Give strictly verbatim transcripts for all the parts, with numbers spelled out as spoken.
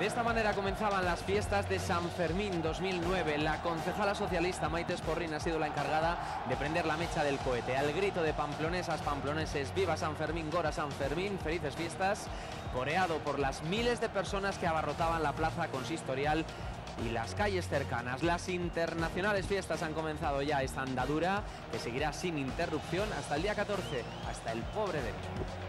esta manera comenzaban las fiestas de San Fermín dos mil nueve. La concejala socialista Maite Esporrín ha sido la encargada de prender la mecha del cohete. Al grito de pamplonesas, pamploneses, ¡viva San Fermín, Gora San Fermín, felices fiestas!, coreado por las miles de personas que abarrotaban la plaza consistorial y las calles cercanas. Las internacionales fiestas han comenzado ya esta andadura que seguirá sin interrupción hasta el día catorce, hasta el pobre de mí.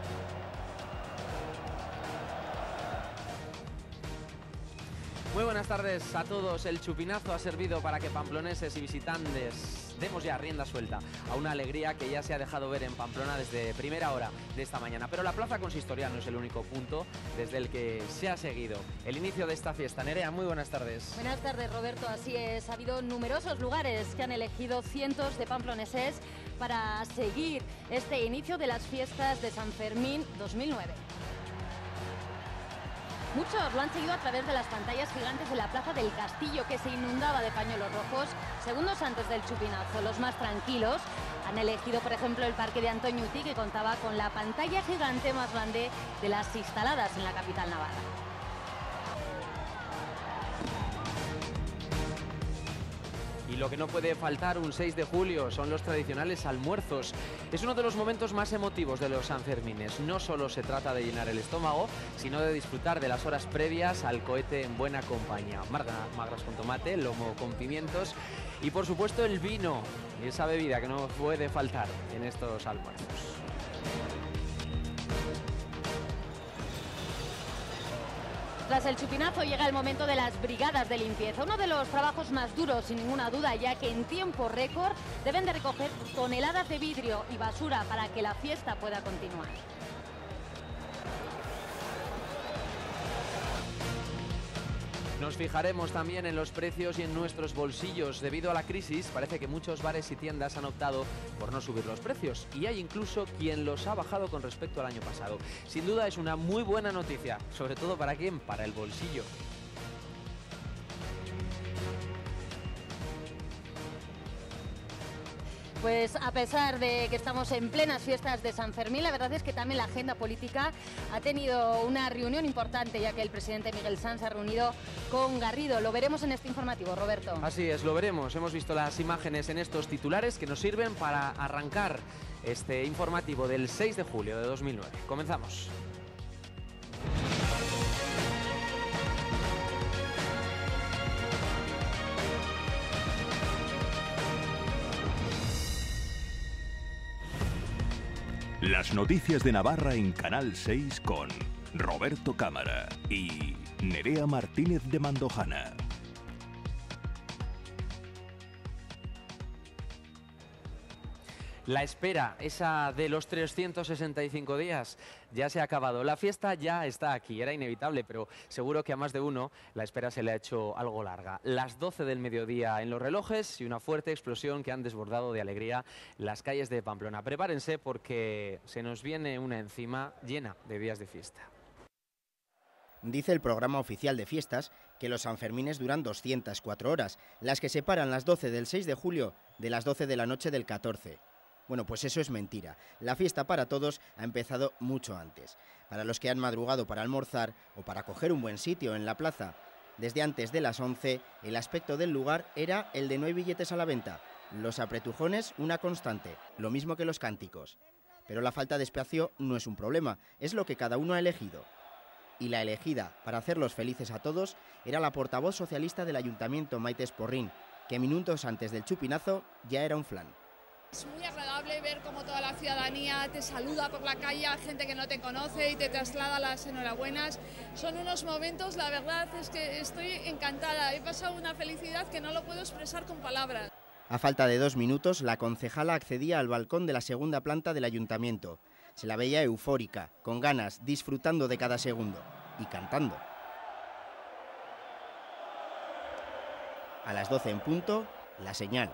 Muy buenas tardes a todos. El chupinazo ha servido para que pamploneses y visitantes demos ya rienda suelta a una alegría que ya se ha dejado ver en Pamplona desde primera hora de esta mañana. Pero la plaza consistorial no es el único punto desde el que se ha seguido el inicio de esta fiesta. Nerea, muy buenas tardes. Buenas tardes, Roberto. Así es, ha habido numerosos lugares que han elegido cientos de pamploneses para seguir este inicio de las fiestas de San Fermín dos mil nueve. Muchos lo han seguido a través de las pantallas gigantes de la Plaza del Castillo, que se inundaba de pañuelos rojos segundos antes del chupinazo. Los más tranquilos han elegido, por ejemplo, el Parque de Antoñuti, que contaba con la pantalla gigante más grande de las instaladas en la capital navarra. Y lo que no puede faltar un seis de julio son los tradicionales almuerzos. Es uno de los momentos más emotivos de los Sanfermines. No solo se trata de llenar el estómago, sino de disfrutar de las horas previas al cohete en buena compañía. Magras con tomate, lomo con pimientos y, por supuesto, el vino y esa bebida que no puede faltar en estos almuerzos. Tras el chupinazo llega el momento de las brigadas de limpieza, uno de los trabajos más duros sin ninguna duda, ya que en tiempo récord deben de recoger toneladas de vidrio y basura para que la fiesta pueda continuar. Nos fijaremos también en los precios y en nuestros bolsillos. Debido a la crisis, parece que muchos bares y tiendas han optado por no subir los precios y hay incluso quien los ha bajado con respecto al año pasado. Sin duda es una muy buena noticia, sobre todo para quién, para el bolsillo. Pues a pesar de que estamos en plenas fiestas de San Fermín, la verdad es que también la agenda política ha tenido una reunión importante, ya que el presidente Miguel Sanz se ha reunido con Garrido. Lo veremos en este informativo, Roberto. Así es, lo veremos. Hemos visto las imágenes en estos titulares que nos sirven para arrancar este informativo del seis de julio de dos mil nueve. Comenzamos. Las noticias de Navarra en Canal seis con Roberto Cámara y Nerea Martínez de Mandojana. La espera, esa de los trescientos sesenta y cinco días, ya se ha acabado. La fiesta ya está aquí, era inevitable, pero seguro que a más de uno la espera se le ha hecho algo larga. Las doce del mediodía en los relojes y una fuerte explosión que han desbordado de alegría las calles de Pamplona. Prepárense porque se nos viene una encima llena de días de fiesta. Dice el programa oficial de fiestas que los Sanfermines duran doscientas cuatro horas, las que separan las doce del seis de julio de las doce de la noche del catorce. Bueno, pues eso es mentira. La fiesta para todos ha empezado mucho antes. Para los que han madrugado para almorzar o para coger un buen sitio en la plaza, desde antes de las once, el aspecto del lugar era el de no hay billetes a la venta. Los apretujones, una constante, lo mismo que los cánticos. Pero la falta de espacio no es un problema, es lo que cada uno ha elegido. Y la elegida para hacerlos felices a todos era la portavoz socialista del Ayuntamiento, Maite Esporrín, que minutos antes del chupinazo ya era un flan. Es muy agradable ver cómo toda la ciudadanía te saluda por la calle, gente que no te conoce y te traslada las enhorabuenas. Son unos momentos, la verdad es que estoy encantada, he pasado una felicidad que no lo puedo expresar con palabras. A falta de dos minutos, la concejala accedía al balcón de la segunda planta del ayuntamiento. Se la veía eufórica, con ganas, disfrutando de cada segundo y cantando. A las doce en punto, la señal.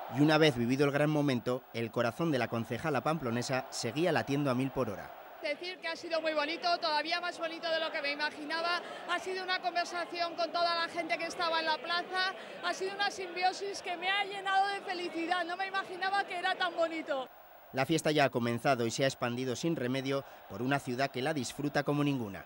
Y una vez vivido el gran momento, el corazón de la concejala pamplonesa seguía latiendo a mil por hora. Decir que ha sido muy bonito, todavía más bonito de lo que me imaginaba. Ha sido una conversación con toda la gente que estaba en la plaza. Ha sido una simbiosis que me ha llenado de felicidad. No me imaginaba que era tan bonito. La fiesta ya ha comenzado y se ha expandido sin remedio por una ciudad que la disfruta como ninguna.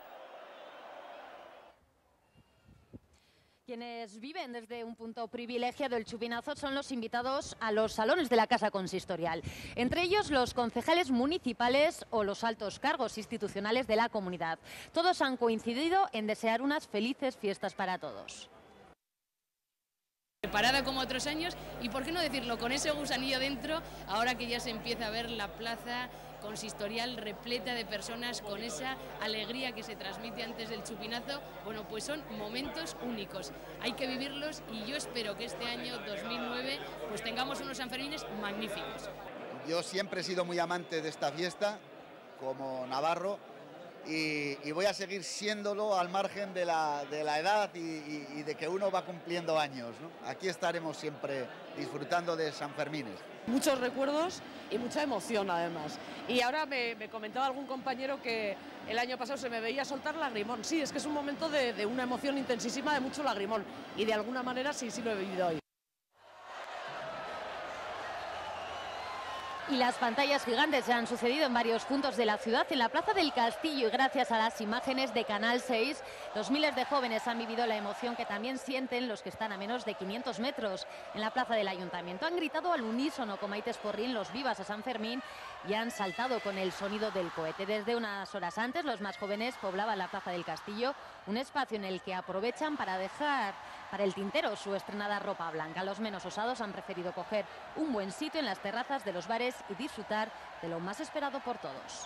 Quienes viven desde un punto privilegiado del Chupinazo son los invitados a los salones de la Casa Consistorial. Entre ellos los concejales municipales o los altos cargos institucionales de la comunidad. Todos han coincidido en desear unas felices fiestas para todos. Preparada como otros años y, por qué no decirlo, con ese gusanillo dentro, ahora que ya se empieza a ver la plaza consistorial repleta de personas con esa alegría que se transmite antes del chupinazo. Bueno, pues son momentos únicos, hay que vivirlos y yo espero que este año dos mil nueve pues tengamos unos Sanfermines magníficos. Yo siempre he sido muy amante de esta fiesta, como navarro, y, y voy a seguir siéndolo al margen de la, de la edad y, y, y de que uno va cumpliendo años, ¿no? Aquí estaremos siempre disfrutando de Sanfermines. Muchos recuerdos y mucha emoción además. Y ahora me, me comentaba algún compañero que el año pasado se me veía soltar lagrimón. Sí, es que es un momento de, de una emoción intensísima, de mucho lagrimón. Y de alguna manera sí, sí lo he vivido hoy. Y las pantallas gigantes se han sucedido en varios puntos de la ciudad, en la Plaza del Castillo, y gracias a las imágenes de Canal seis, los miles de jóvenes han vivido la emoción que también sienten los que están a menos de quinientos metros en la Plaza del Ayuntamiento. Han gritado al unísono con Maite Esporrín los vivas a San Fermín y han saltado con el sonido del cohete. Desde unas horas antes, los más jóvenes poblaban la Plaza del Castillo, un espacio en el que aprovechan para dejar para el tintero su estrenada ropa blanca. Los menos osados han preferido coger un buen sitio en las terrazas de los bares y disfrutar de lo más esperado por todos.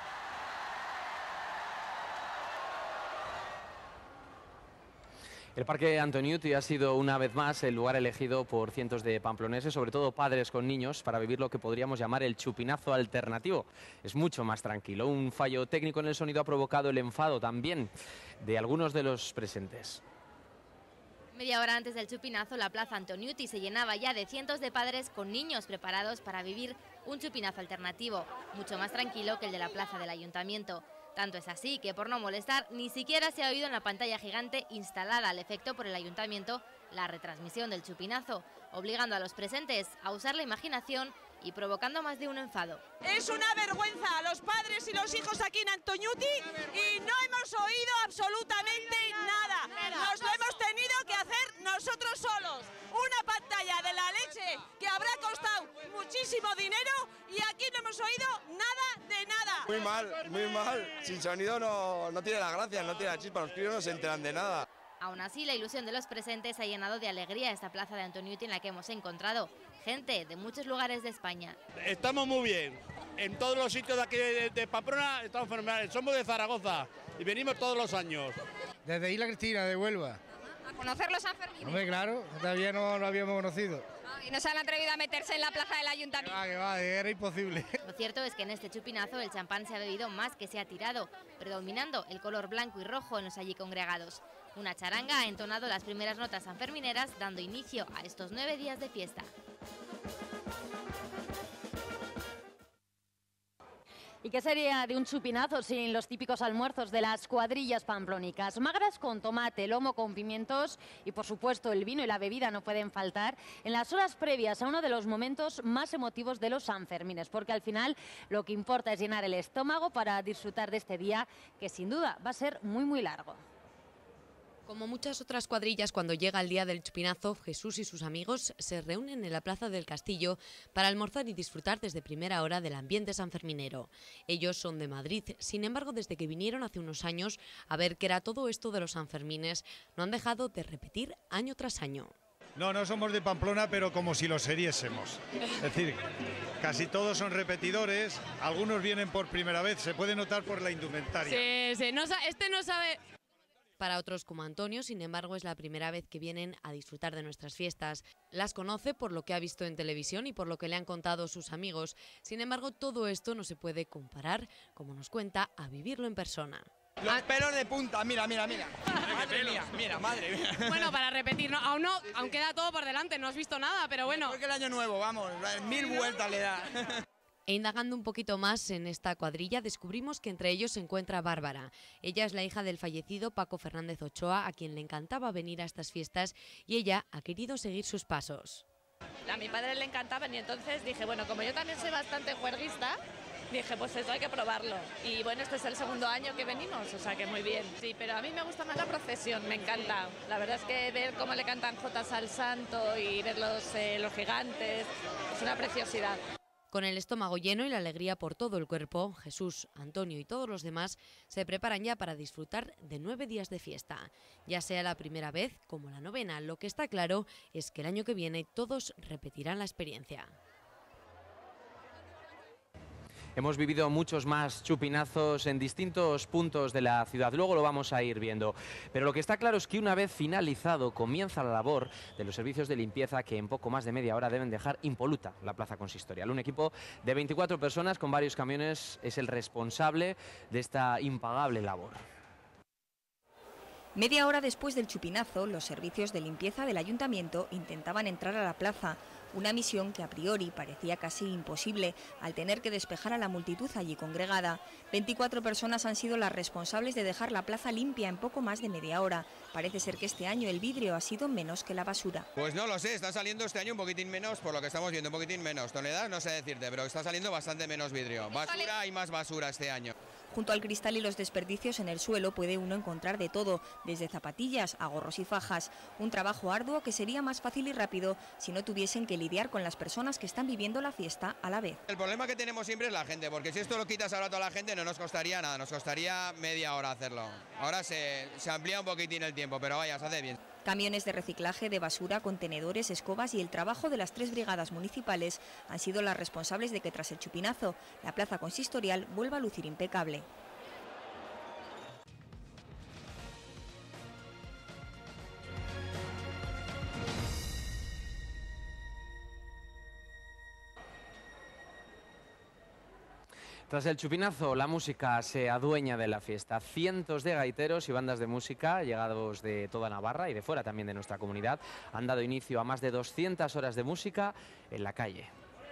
El Parque Antoniuti ha sido una vez más el lugar elegido por cientos de pamploneses, sobre todo padres con niños, para vivir lo que podríamos llamar el chupinazo alternativo. Es mucho más tranquilo. Un fallo técnico en el sonido ha provocado el enfado también de algunos de los presentes. Media hora antes del chupinazo, la plaza Antoniuti se llenaba ya de cientos de padres con niños preparados para vivir un chupinazo alternativo, mucho más tranquilo que el de la plaza del Ayuntamiento. Tanto es así que, por no molestar, ni siquiera se ha oído en la pantalla gigante instalada al efecto por el Ayuntamiento la retransmisión del chupinazo, obligando a los presentes a usar la imaginación y provocando más de un enfado. Es una vergüenza a los padres y los hijos aquí en Antoniuti y no hemos oído absolutamente nada. Nos lo hemos tenido que hacer nosotros solos. Una pantalla de la leche que habrá costado muchísimo dinero y aquí no hemos oído nada de nada. Muy mal, muy mal. Sin sonido no, no tiene la gracia, no tiene la chispa, los críos no se enteran de nada. Aún así, la ilusión de los presentes ha llenado de alegría esta plaza de Antoniuti en la que hemos encontrado gente de muchos lugares de España. Estamos muy bien. En todos los sitios de aquí de, de Pamplona estamos fenomenales. Somos de Zaragoza y venimos todos los años. Desde Isla Cristina, de Huelva. ¿A conocer los Sanfermines? Hombre, claro, todavía no lo habíamos conocido. Ah, ¿y no se han atrevido a meterse en la plaza del Ayuntamiento? Que va, que va, era imposible. Lo cierto es que en este chupinazo el champán se ha bebido más que se ha tirado, predominando el color blanco y rojo en los allí congregados. Una charanga ha entonado las primeras notas sanfermineras, dando inicio a estos nueve días de fiesta. ¿Y qué sería de un chupinazo sin los típicos almuerzos de las cuadrillas pamplónicas? Magras con tomate, lomo con pimientos y, por supuesto, el vino y la bebida no pueden faltar en las horas previas a uno de los momentos más emotivos de los Sanfermines, porque al final lo que importa es llenar el estómago para disfrutar de este día que sin duda va a ser muy muy largo. Como muchas otras cuadrillas, cuando llega el día del chupinazo, Jesús y sus amigos se reúnen en la Plaza del Castillo para almorzar y disfrutar desde primera hora del ambiente sanferminero. Ellos son de Madrid, sin embargo, desde que vinieron hace unos años a ver qué era todo esto de los Sanfermines, no han dejado de repetir año tras año. No, no somos de Pamplona, pero como si lo seriésemos. Es decir, casi todos son repetidores, algunos vienen por primera vez, se puede notar por la indumentaria. Sí, sí, no, este no sabe... Para otros como Antonio, sin embargo, es la primera vez que vienen a disfrutar de nuestras fiestas. Las conoce por lo que ha visto en televisión y por lo que le han contado sus amigos. Sin embargo, todo esto no se puede comparar, como nos cuenta, a vivirlo en persona. Los pelos de punta, mira, mira, mira. Madre mía, mira, madre mía. Bueno, para repetir, ¿no? Aún no, aún queda todo por delante, no has visto nada, pero bueno. Porque el año nuevo, vamos, mil vueltas le da. E indagando un poquito más en esta cuadrilla, descubrimos que entre ellos se encuentra Bárbara. Ella es la hija del fallecido Paco Fernández Ochoa, a quien le encantaba venir a estas fiestas, y ella ha querido seguir sus pasos. A mi padre le encantaban y entonces dije, bueno, como yo también soy bastante juerguista, dije, pues eso hay que probarlo. Y bueno, este es el segundo año que venimos, o sea que muy bien. Sí, pero a mí me gusta más la procesión, me encanta. La verdad es que ver cómo le cantan jotas al santo y ver los, eh, los gigantes, es una preciosidad. Con el estómago lleno y la alegría por todo el cuerpo, Jesús, Antonio y todos los demás se preparan ya para disfrutar de nueve días de fiesta. Ya sea la primera vez como la novena, lo que está claro es que el año que viene todos repetirán la experiencia. Hemos vivido muchos más chupinazos en distintos puntos de la ciudad, luego lo vamos a ir viendo. Pero lo que está claro es que una vez finalizado comienza la labor de los servicios de limpieza que en poco más de media hora deben dejar impoluta la plaza consistorial. Un equipo de veinticuatro personas con varios camiones es el responsable de esta impagable labor. Media hora después del chupinazo, los servicios de limpieza del ayuntamiento intentaban entrar a la plaza. Una misión que a priori parecía casi imposible al tener que despejar a la multitud allí congregada. veinticuatro personas han sido las responsables de dejar la plaza limpia en poco más de media hora. Parece ser que este año el vidrio ha sido menos que la basura. Pues no lo sé, está saliendo este año un poquitín menos, por lo que estamos viendo, un poquitín menos. Toneladas no sé decirte, pero está saliendo bastante menos vidrio. Basura y más basura este año. Junto al cristal y los desperdicios en el suelo puede uno encontrar de todo, desde zapatillas a gorros y fajas. Un trabajo arduo que sería más fácil y rápido si no tuviesen que lidiar con las personas que están viviendo la fiesta a la vez. El problema que tenemos siempre es la gente, porque si esto lo quitas ahora a toda la gente no nos costaría nada, nos costaría media hora hacerlo. Ahora se, se amplía un poquitín el tiempo, pero vaya, se hace bien. Camiones de reciclaje de basura, contenedores, escobas y el trabajo de las tres brigadas municipales han sido las responsables de que tras el chupinazo la plaza consistorial vuelva a lucir impecable. Tras el chupinazo, la música se adueña de la fiesta. Cientos de gaiteros y bandas de música, llegados de toda Navarra y de fuera también de nuestra comunidad, han dado inicio a más de doscientas horas de música en la calle.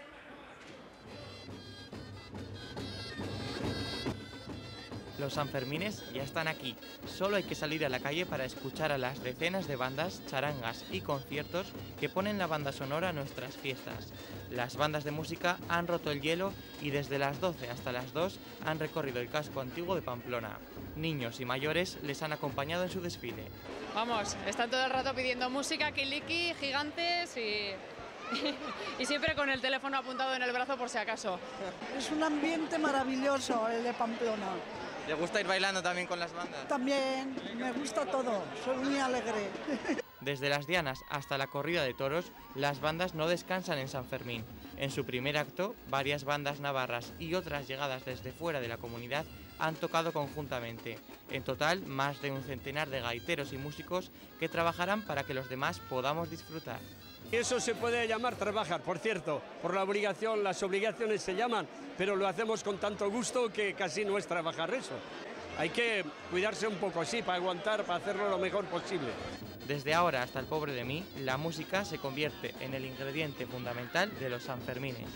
Los Sanfermines ya están aquí. Solo hay que salir a la calle para escuchar a las decenas de bandas, charangas y conciertos que ponen la banda sonora a nuestras fiestas. Las bandas de música han roto el hielo y desde las doce hasta las dos han recorrido el casco antiguo de Pamplona. Niños y mayores les han acompañado en su desfile. Vamos, están todo el rato pidiendo música, kiliki, gigantes y... y siempre con el teléfono apuntado en el brazo por si acaso. Es un ambiente maravilloso el de Pamplona. ¿Le gusta ir bailando también con las bandas? También, me gusta todo, soy muy alegre. Desde las dianas hasta la corrida de toros, las bandas no descansan en San Fermín. En su primer acto, varias bandas navarras y otras llegadas desde fuera de la comunidad han tocado conjuntamente. En total, más de un centenar de gaiteros y músicos que trabajarán para que los demás podamos disfrutar. Eso se puede llamar trabajar, por cierto, por la obligación, las obligaciones se llaman, pero lo hacemos con tanto gusto que casi no es trabajar eso. Hay que cuidarse un poco así para aguantar, para hacerlo lo mejor posible. Desde ahora hasta el pobre de mí, la música se convierte en el ingrediente fundamental de los Sanfermines.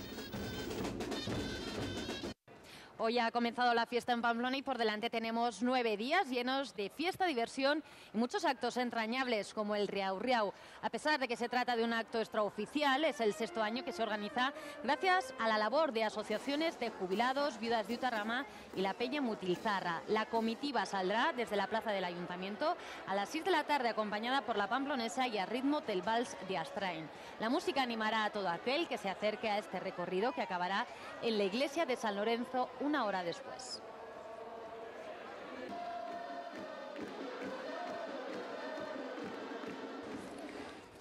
Hoy ha comenzado la fiesta en Pamplona y por delante tenemos nueve días llenos de fiesta, diversión y muchos actos entrañables como el Riau Riau. A pesar de que se trata de un acto extraoficial, es el sexto año que se organiza gracias a la labor de asociaciones de jubilados, viudas de Utarrama y la Peña Mutilzarra. La comitiva saldrá desde la plaza del Ayuntamiento a las seis de la tarde acompañada por la pamplonesa y a ritmo del vals de Astrain. La música animará a todo aquel que se acerque a este recorrido que acabará en la iglesia de San Lorenzo una hora después.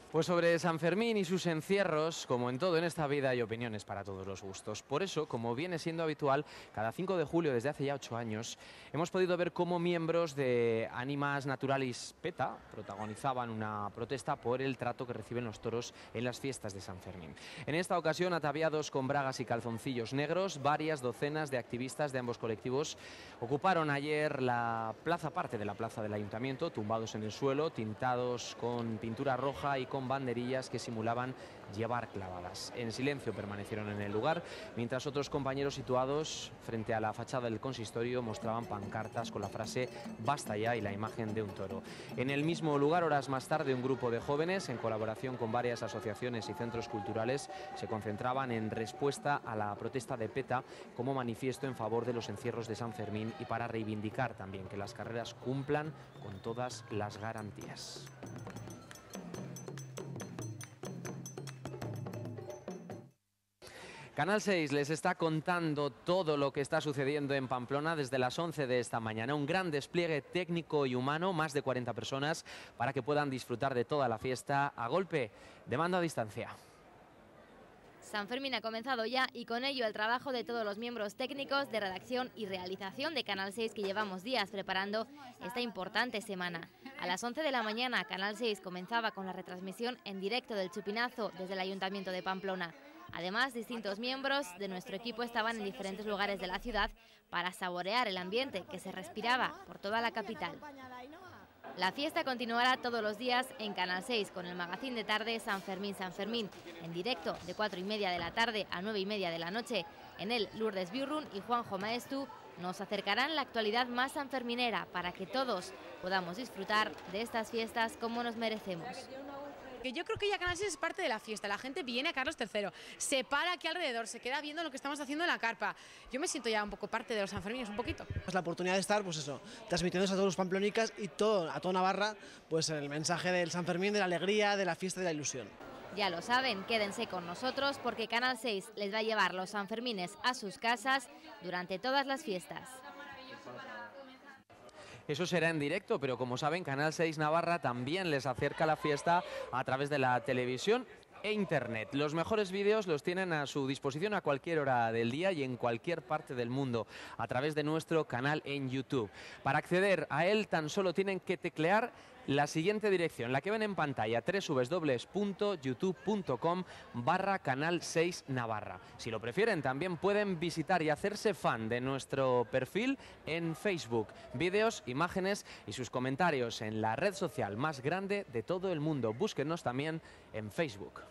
Pues sobre San Fermín y sus encierros, como en todo en esta vida, hay opiniones para todos los gustos. Por eso, como viene siendo habitual, cada cinco de julio desde hace ya ocho años, hemos podido ver cómo miembros de Animas Naturalis PETA protagonizaban una protesta por el trato que reciben los toros en las fiestas de San Fermín. En esta ocasión, ataviados con bragas y calzoncillos negros, varias docenas de activistas de ambos colectivos ocuparon ayer la plaza, parte de la plaza del Ayuntamiento, tumbados en el suelo, tintados con pintura roja y con banderillas que simulaban llevar clavadas. En silencio permanecieron en el lugar, mientras otros compañeros situados frente a la fachada del consistorio mostraban pancartas con la frase "Basta ya" y la imagen de un toro. En el mismo lugar, horas más tarde, un grupo de jóvenes, en colaboración con varias asociaciones y centros culturales, se concentraban en respuesta a la protesta de PETA como manifiesto en favor de los encierros de San Fermín y para reivindicar también que las carreras cumplan con todas las garantías. Canal seis les está contando todo lo que está sucediendo en Pamplona desde las once de esta mañana. Un gran despliegue técnico y humano, más de cuarenta personas, para que puedan disfrutar de toda la fiesta a golpe de mando a distancia. San Fermín ha comenzado ya y con ello el trabajo de todos los miembros técnicos de redacción y realización de Canal seis que llevamos días preparando esta importante semana. A las once de la mañana, Canal seis comenzaba con la retransmisión en directo del chupinazo desde el Ayuntamiento de Pamplona. Además, distintos miembros de nuestro equipo estaban en diferentes lugares de la ciudad para saborear el ambiente que se respiraba por toda la capital. La fiesta continuará todos los días en Canal seis con el magazín de tarde San Fermín San Fermín, en directo de cuatro y media de la tarde a nueve y media de la noche. En él, Lourdes Biurrun y Juanjo Maestu nos acercarán la actualidad más sanferminera para que todos podamos disfrutar de estas fiestas como nos merecemos. Que yo creo que ya Canal seis es parte de la fiesta, la gente viene a Carlos tercero, se para aquí alrededor, se queda viendo lo que estamos haciendo en la carpa. Yo me siento ya un poco parte de los sanfermines, un poquito. Es la oportunidad de estar, pues eso, transmitiendo a todos los pamplonicas y todo, a toda Navarra, pues el mensaje del San Fermín, de la alegría, de la fiesta y de la ilusión. Ya lo saben, quédense con nosotros porque Canal seis les va a llevar los sanfermines a sus casas durante todas las fiestas. Eso será en directo, pero como saben, Canal seis Navarra también les acerca la fiesta a través de la televisión e internet. Los mejores vídeos los tienen a su disposición a cualquier hora del día y en cualquier parte del mundo a través de nuestro canal en YouTube. Para acceder a él tan solo tienen que teclear la siguiente dirección, la que ven en pantalla, doble u doble u doble u punto youtube punto com barra canal seis Navarra. Si lo prefieren, también pueden visitar y hacerse fan de nuestro perfil en Facebook. Vídeos, imágenes y sus comentarios en la red social más grande de todo el mundo. Búsquenos también en Facebook.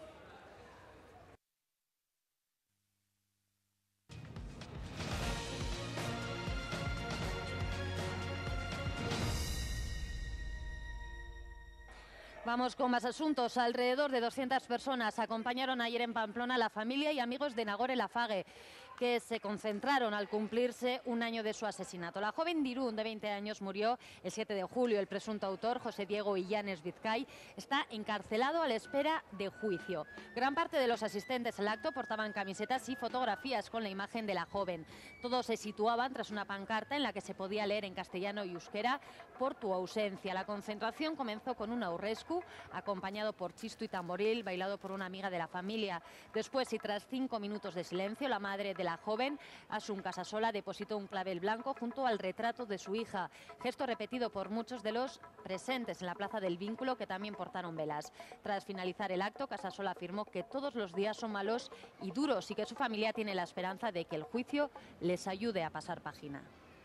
Vamos con más asuntos. Alrededor de doscientas personas acompañaron ayer en Pamplona a la familia y amigos de Nagore Lafague, que se concentraron al cumplirse un año de su asesinato. La joven Dirún, de veinte años, murió el siete de julio. El presunto autor, José Diego Illanes Vizcay, está encarcelado a la espera de juicio. Gran parte de los asistentes al acto portaban camisetas y fotografías con la imagen de la joven. Todos se situaban tras una pancarta en la que se podía leer en castellano y euskera: "Por tu ausencia". La concentración comenzó con un aurrescu, acompañado por chisto y tamboril, bailado por una amiga de la familia. Después, y tras cinco minutos de silencio, la madre de la joven, Asun Casasola, depositó un clavel blanco junto al retrato de su hija, gesto repetido por muchos de los presentes en la Plaza del Vínculo, que también portaron velas. Tras finalizar el acto, Casasola afirmó que todos los días son malos y duros y que su familia tiene la esperanza de que el juicio les ayude a pasar página.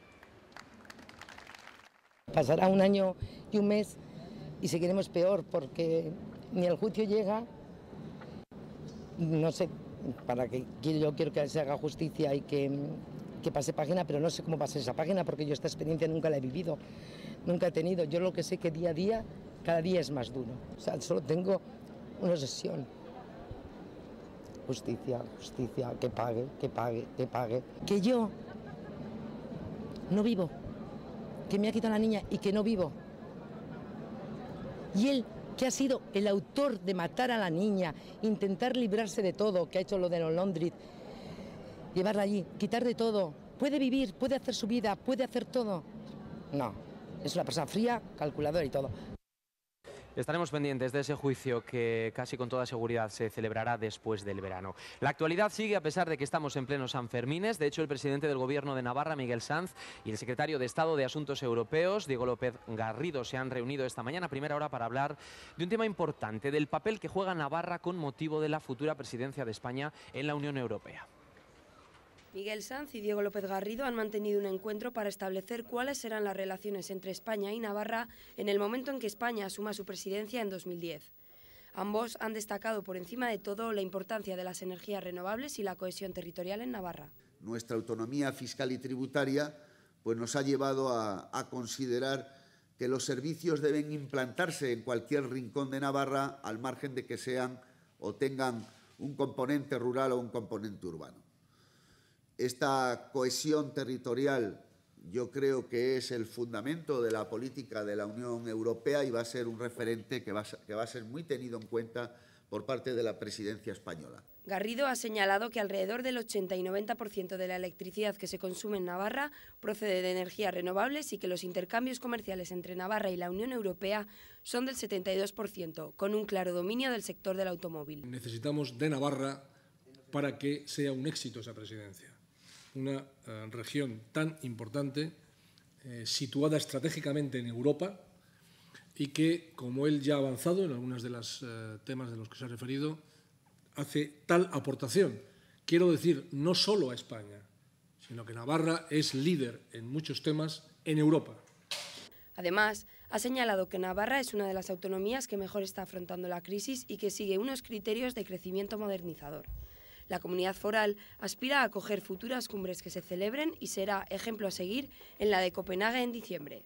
Pasará un año y un mes y seguiremos peor porque ni el juicio llega, no sé, para que yo quiero que se haga justicia y que, que pase página, pero no sé cómo pase esa página porque yo esta experiencia nunca la he vivido, nunca he tenido. Yo lo que sé que día a día, cada día es más duro. O sea, solo tengo una obsesión. Justicia, justicia, que pague, que pague, que pague. Que yo no vivo, que me ha quitado la niña y que no vivo. Y él, que ha sido el autor de matar a la niña, intentar librarse de todo, que ha hecho lo de Londres, llevarla allí, quitar de todo, puede vivir, puede hacer su vida, puede hacer todo. No, es una persona fría, calculadora y todo. Estaremos pendientes de ese juicio que casi con toda seguridad se celebrará después del verano. La actualidad sigue a pesar de que estamos en pleno Sanfermines. De hecho, el presidente del Gobierno de Navarra, Miguel Sanz, y el secretario de Estado de Asuntos Europeos, Diego López Garrido, se han reunido esta mañana a primera hora para hablar de un tema importante, del papel que juega Navarra con motivo de la futura presidencia de España en la Unión Europea. Miguel Sanz y Diego López Garrido han mantenido un encuentro para establecer cuáles serán las relaciones entre España y Navarra en el momento en que España asuma su presidencia en dos mil diez. Ambos han destacado por encima de todo la importancia de las energías renovables y la cohesión territorial en Navarra. Nuestra autonomía fiscal y tributaria pues, nos ha llevado a, a considerar que los servicios deben implantarse en cualquier rincón de Navarra al margen de que sean o tengan un componente rural o un componente urbano. Esta cohesión territorial yo creo que es el fundamento de la política de la Unión Europea y va a ser un referente que va a ser, que va a ser muy tenido en cuenta por parte de la presidencia española. Garrido ha señalado que alrededor del ochenta y noventa por ciento de la electricidad que se consume en Navarra procede de energías renovables y que los intercambios comerciales entre Navarra y la Unión Europea son del setenta y dos por ciento, con un claro dominio del sector del automóvil. Necesitamos de Navarra para que sea un éxito esa presidencia. Una eh, región tan importante, eh, situada estratégicamente en Europa y que, como él ya ha avanzado en algunos de los eh, temas de los que se ha referido, hace tal aportación. Quiero decir, no solo a España, sino que Navarra es líder en muchos temas en Europa. Además, ha señalado que Navarra es una de las autonomías que mejor está afrontando la crisis y que sigue unos criterios de crecimiento modernizador. La comunidad foral aspira a acoger futuras cumbres que se celebren y será ejemplo a seguir en la de Copenhague en diciembre.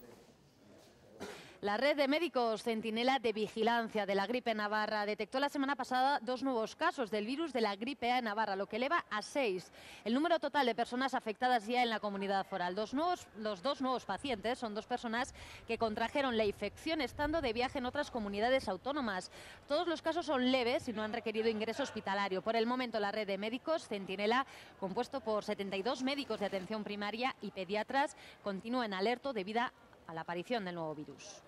La red de médicos Centinela de Vigilancia de la gripe navarra detectó la semana pasada dos nuevos casos del virus de la gripe A en Navarra, lo que eleva a seis el número total de personas afectadas ya en la comunidad foral. Dos nuevos, los dos nuevos pacientes son dos personas que contrajeron la infección estando de viaje en otras comunidades autónomas. Todos los casos son leves y no han requerido ingreso hospitalario. Por el momento, la red de médicos Centinela, compuesto por setenta y dos médicos de atención primaria y pediatras, continúa en alerta debido a la aparición del nuevo virus.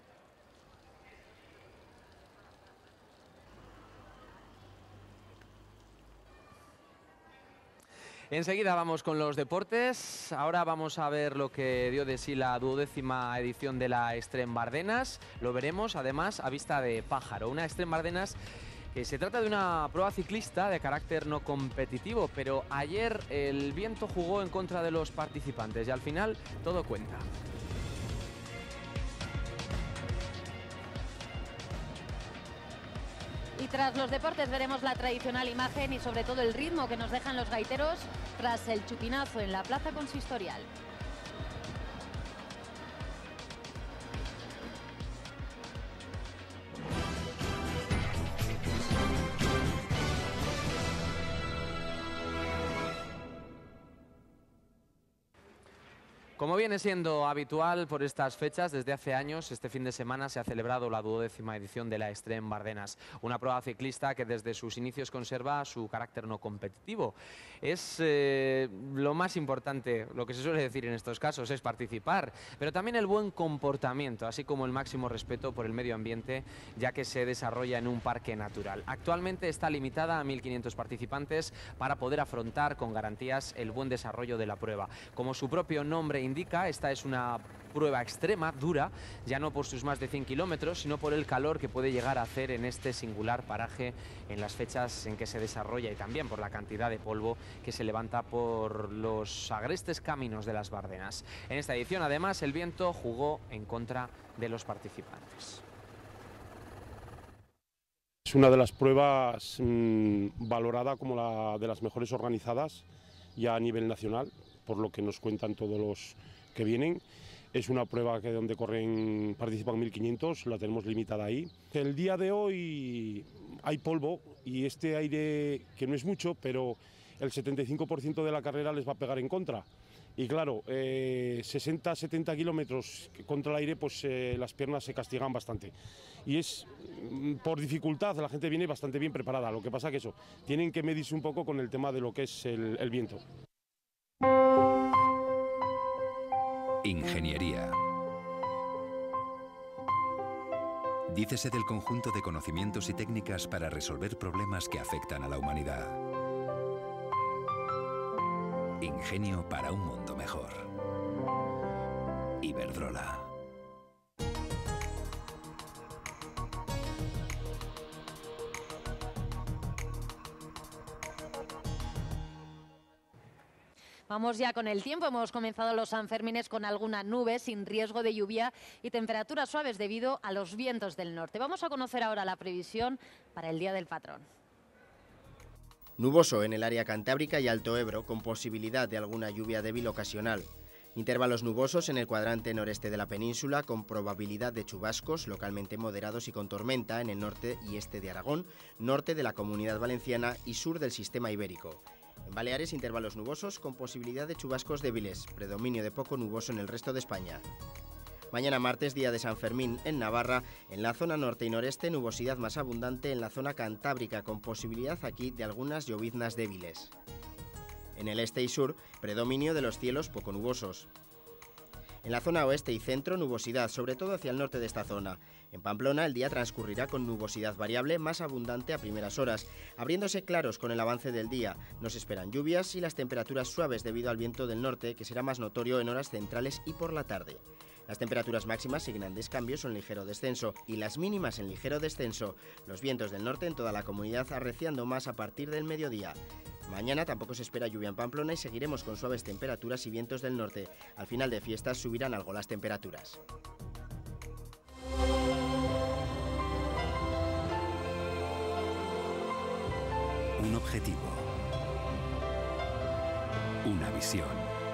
Enseguida vamos con los deportes. Ahora vamos a ver lo que dio de sí la duodécima edición de la Extreme Bardenas. Lo veremos además a vista de pájaro. Una Extreme Bardenas que se trata de una prueba ciclista de carácter no competitivo, pero ayer el viento jugó en contra de los participantes y al final todo cuenta. Y tras los deportes veremos la tradicional imagen y sobre todo el ritmo que nos dejan los gaiteros tras el chupinazo en la plaza consistorial. Como viene siendo habitual por estas fechas, desde hace años, este fin de semana se ha celebrado la duodécima edición de la Extreme Bardenas, una prueba ciclista que desde sus inicios conserva su carácter no competitivo. Es eh, lo más importante, lo que se suele decir en estos casos, es participar, pero también el buen comportamiento, así como el máximo respeto por el medio ambiente, ya que se desarrolla en un parque natural. Actualmente está limitada a mil quinientos participantes para poder afrontar con garantías el buen desarrollo de la prueba. Como su propio nombre indica, esta es una prueba extrema, dura, ya no por sus más de cien kilómetros, sino por el calor que puede llegar a hacer en este singular paraje en las fechas en que se desarrolla y también por la cantidad de polvo que se levanta por los agrestes caminos de las Bardenas. En esta edición, además, el viento jugó en contra de los participantes. Es una de las pruebas mmm, valorada como la de las mejores organizadas ya a nivel nacional, por lo que nos cuentan todos los que vienen. Es una prueba que donde corren, participan mil quinientos, la tenemos limitada ahí. El día de hoy hay polvo y este aire, que no es mucho, pero el setenta y cinco por ciento de la carrera les va a pegar en contra. Y claro, eh, sesenta a setenta kilómetros contra el aire, pues eh, las piernas se castigan bastante. Y es por dificultad, la gente viene bastante bien preparada. Lo que pasa que eso, tienen que medirse un poco con el tema de lo que es el, el viento. Ingeniería. Dícese del conjunto de conocimientos y técnicas para resolver problemas que afectan a la humanidad. Ingenio para un mundo mejor. Iberdrola. Vamos ya con el tiempo. Hemos comenzado los Sanfermines con alguna nube, sin riesgo de lluvia y temperaturas suaves debido a los vientos del norte. Vamos a conocer ahora la previsión para el Día del Patrón. Nuboso en el área cantábrica y Alto Ebro, con posibilidad de alguna lluvia débil ocasional. Intervalos nubosos en el cuadrante noreste de la península, con probabilidad de chubascos localmente moderados y con tormenta en el norte y este de Aragón, norte de la Comunidad Valenciana y sur del sistema ibérico. En Baleares, intervalos nubosos con posibilidad de chubascos débiles, predominio de poco nuboso en el resto de España. Mañana martes, día de San Fermín, en Navarra, en la zona norte y noreste, nubosidad más abundante en la zona cantábrica, con posibilidad aquí de algunas lloviznas débiles. En el este y sur, predominio de los cielos poco nubosos. En la zona oeste y centro, nubosidad, sobre todo hacia el norte de esta zona. En Pamplona, el día transcurrirá con nubosidad variable más abundante a primeras horas, abriéndose claros con el avance del día. Nos esperan lluvias y las temperaturas suaves debido al viento del norte, que será más notorio en horas centrales y por la tarde. Las temperaturas máximas sin grandes cambios o en ligero descenso y las mínimas en ligero descenso. Los vientos del norte en toda la comunidad arreciando más a partir del mediodía. Mañana tampoco se espera lluvia en Pamplona y seguiremos con suaves temperaturas y vientos del norte. Al final de fiestas subirán algo las temperaturas. Un objetivo. Una visión.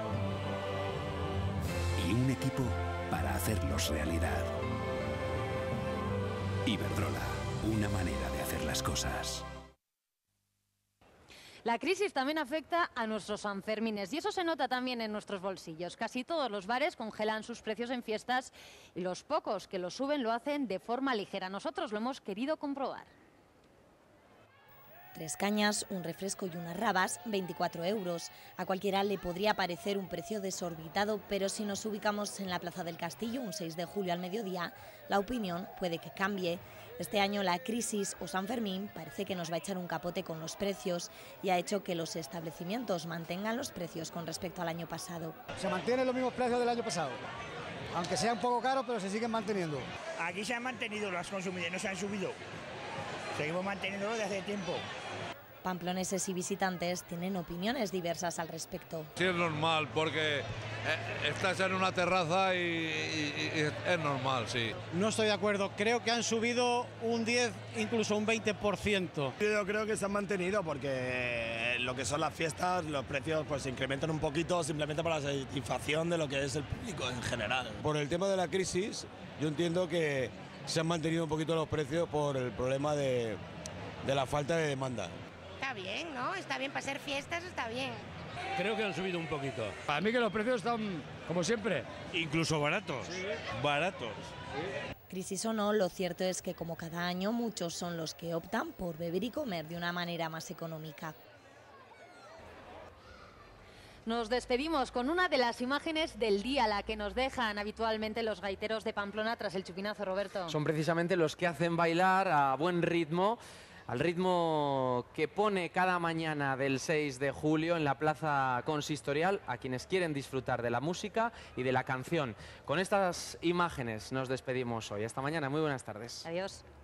Y un equipo para hacerlos realidad. Iberdrola, una manera de hacer las cosas. La crisis también afecta a nuestros Sanfermines y eso se nota también en nuestros bolsillos. Casi todos los bares congelan sus precios en fiestas y los pocos que los suben lo hacen de forma ligera. Nosotros lo hemos querido comprobar. Tres cañas, un refresco y unas rabas, veinticuatro euros. A cualquiera le podría parecer un precio desorbitado, pero si nos ubicamos en la Plaza del Castillo, un seis de julio al mediodía, la opinión puede que cambie. Este año la crisis o San Fermín parece que nos va a echar un capote con los precios y ha hecho que los establecimientos mantengan los precios con respecto al año pasado. Se mantienen los mismos precios del año pasado, aunque sea un poco caro, pero se siguen manteniendo. Aquí se han mantenido las consumidas, no se han subido. Seguimos manteniéndolo desde hace tiempo. Pamploneses y visitantes tienen opiniones diversas al respecto. Sí, es normal, porque estás en una terraza y, y, y es normal, sí. No estoy de acuerdo, creo que han subido un diez, incluso un veinte por ciento. Yo creo que se han mantenido porque lo que son las fiestas, los precios pues se incrementan un poquito simplemente para la satisfacción de lo que es el público en general. Por el tema de la crisis, yo entiendo que se han mantenido un poquito los precios por el problema de, de la falta de demanda. Está bien, ¿no? Está bien, para hacer fiestas está bien. Creo que han subido un poquito. Para mí que los precios están, como siempre, incluso baratos. Sí. Baratos. Sí. Crisis o no, lo cierto es que como cada año muchos son los que optan por beber y comer de una manera más económica. Nos despedimos con una de las imágenes del día, la que nos dejan habitualmente los gaiteros de Pamplona tras el chupinazo, Roberto. Son precisamente los que hacen bailar a buen ritmo, al ritmo que pone cada mañana del seis de julio en la plaza consistorial a quienes quieren disfrutar de la música y de la canción. Con estas imágenes nos despedimos hoy. Hasta mañana, muy buenas tardes. Adiós.